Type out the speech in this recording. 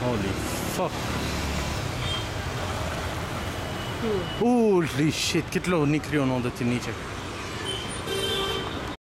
Holy fuck. Holy shit, કેટલો નીકળ્યો નો હતી નીચે.